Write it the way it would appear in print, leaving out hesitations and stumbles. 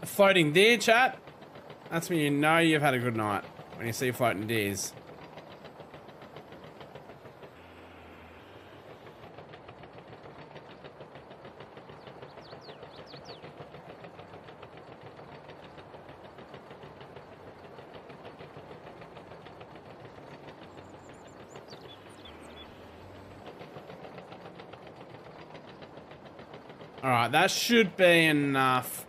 A floating deer, chat? That's when you know you've had a good night. When you see floating deers. Alright, that should be enough